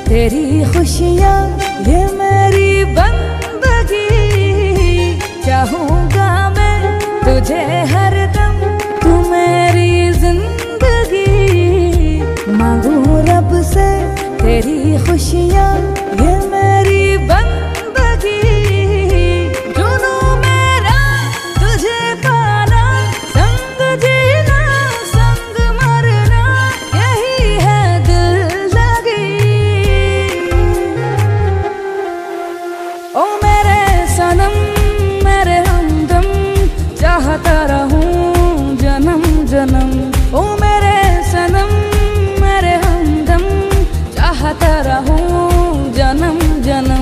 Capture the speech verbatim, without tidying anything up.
तेरी खुशियाँ ये मेरी बंदगी, चाहूँगा मैं तुझे हरदम, तू मेरी जिंदगी। मांगू रब से तेरी खुशियाँ ये मेरी बंदगी, जुनू मेरा तुझे पाना, संग जीना संग मरना, यही है दिल लगी। ओ मेरे सनम मेरे हमदम, चाहता रहूं जन्म जन्म। ओ मेरे सनम मेरे हमदम, चाहता रहूं जन्म जन्म।